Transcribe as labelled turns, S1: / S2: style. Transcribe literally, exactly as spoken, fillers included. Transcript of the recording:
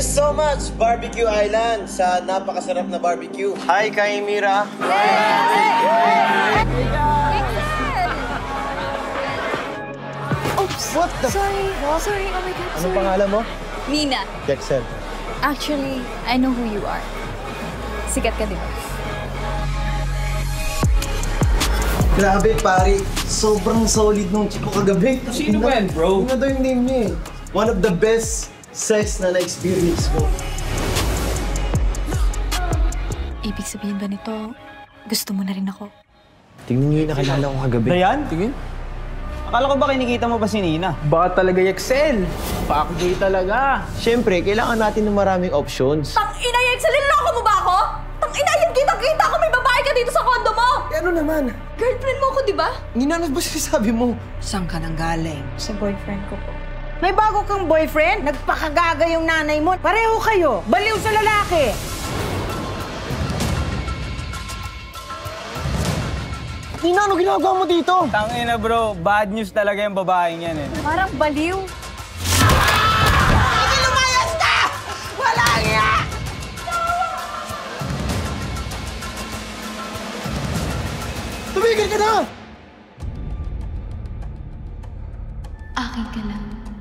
S1: you so much, Barbecue Island, sa napakasarap na barbecue. Hi, Kay Mira.
S2: Oops!
S1: What the?
S2: Sorry. Sorry, oh my God,
S1: Anong
S2: sorry.
S1: pangalan mo?
S2: Nina.
S1: Dexel.
S2: Actually, I know who you are. Sikat ka, di ba?
S1: Grabe, pare. Sobrang solid nung chico kagabi.
S3: Sino ba yan, bro?
S1: Yun na daw yung name niya eh. One of the best sex na na-experience ko.
S2: Ibig sabihin ba nito, gusto mo na rin ako?
S1: Tingnan niyo yung nakilala ko kagabi.
S3: Dayan? Tingin. Akala ko ba kinikita mo pa si Nina? Baka talaga y Excel. Pakagay talaga.
S1: Siyempre, kailangan natin ng maraming options.
S2: Tang ina, Excel, niloko mo ba ako? Tang ina, yan kitang-kita ko may babae ka dito sa kondo mo!
S1: Eh, ano naman?
S2: Girlfriend mo ko, di ba?
S1: Nina, ano ba sinasabi mo?
S4: Saan ka nang galing?
S2: Sa boyfriend ko po.
S4: May bago kang boyfriend? Nagpakagaga yung nanay mo. Pareho kayo. Baliw sa lalaki.
S1: Nina, ano ginagawa mo dito?
S3: Tangina bro, bad news talaga yung babaeng yan eh.
S2: Parang baliw.
S4: Hindi lumayas ka! Wala nga!
S1: Tumigil ka na!
S2: Akin ka lang.